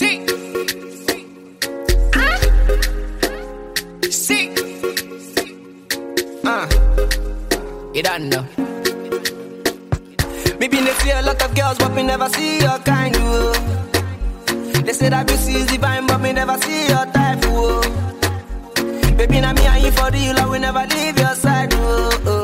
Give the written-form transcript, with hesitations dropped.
See. See. You don't know. Me been to see a lot of girls, but me never see your kind, whoa. They say that this is divine, but me never see your type, whoa. Baby, now me and you for real, I will never leave your side, whoa.